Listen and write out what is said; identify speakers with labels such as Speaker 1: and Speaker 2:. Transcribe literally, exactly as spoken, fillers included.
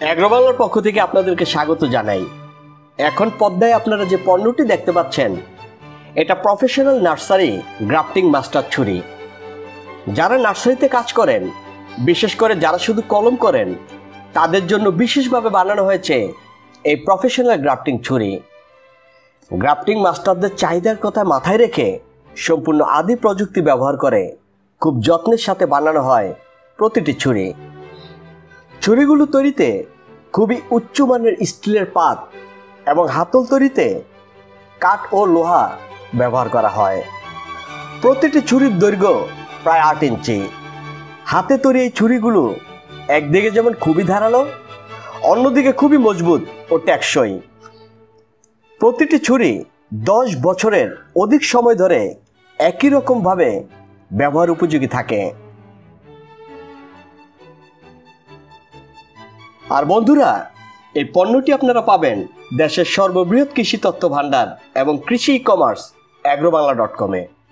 Speaker 1: অ্যাগ্রোবাংলার পক্ষ থেকে আপনাদেরকে স্বাগত জানাই। এখন পর্দায় আপনারা যে পণ্যটি দেখতে পাচ্ছেন এটা প্রফেশনাল নার্সারি গ্রাফটিং মাস্টার ছুরি। যারা নার্সারিতে কাজ করেন, বিশেষ করে যারা শুধু কলম করেন, তাদের জন্য বিশেষভাবে বানানো হয়েছে এই প্রফেশনাল গ্রাফটিং ছুরি। গ্রাফটিং মাস্টারদের চাহিদার কথা মাথায় রেখে সম্পূর্ণ আদি প্রযুক্তি ব্যবহার করে খুব যত্নের সাথে বানানো হয় প্রতিটি ছুরি। ছুরিগুলো তৈরিতে খুবই উচ্চমানের স্টিলের পাত এবং হাতল তৈরিতে কাঠ ও লোহা ব্যবহার করা হয়। প্রতিটি ছুরির দৈর্ঘ্য প্রায় আট ইঞ্চি। হাতে তৈরি এই ছুরিগুলো একদিকে যেমন খুবই ধারালো, অন্যদিকে খুবই মজবুত ও টেকসই। প্রতিটি ছুরি দশ বছরের অধিক সময় ধরে একই রকমভাবে ব্যবহার উপযোগী থাকে। আর বন্ধুরা, এই পণ্যটি আপনারা পাবেন দেশের সর্ববৃহৎ কৃষি তথ্য ভাণ্ডার এবং কৃষি ই কমার্স অ্যাগ্রোবাংলা ডট কমে।